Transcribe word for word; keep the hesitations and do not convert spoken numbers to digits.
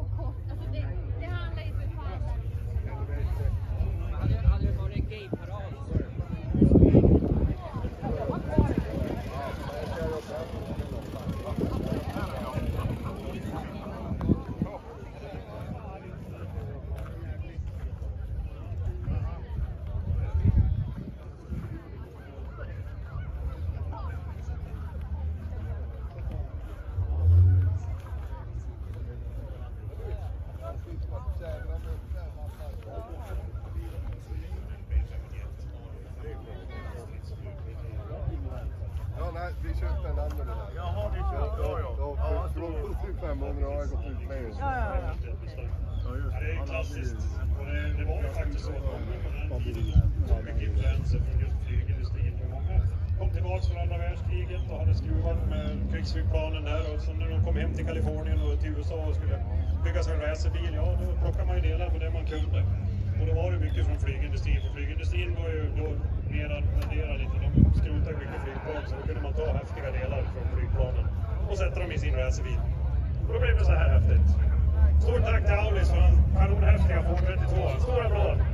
så kort. Alltså det, det handlar ju för fan där. Hade, hade det varit en gay-parad? Ja, nej, vi köpte en annan där. Jaha, vi köpte, ja, ja. Ja, för typ fem hundra har jag gått ut med. Ja, ja, ja. Ja, det är klassiskt. Och det, det var ju faktiskt så att många på den tiden tog mycket influenser från just flygindustrin. Och många kom tillbaka från andra världskriget och hade skruvat med krigsflygplanen där. Och så när de kom hem till Kalifornien och till U S A och skulle bygga sig en racerbil, ja då plockade man ju delar på det man kunde. Och då var det mycket från flygindustrin. För flygindustrin var ju då nedadderad lite. De skrotade mycket flygplan så då kunde man ta häftiga delar från flygplanen och sätta dem i sin racerbil. Och då blev det så här häftigt. Stort tack till Aulis för en kanonhäftiga Ford trettiotvå. Stora applåd!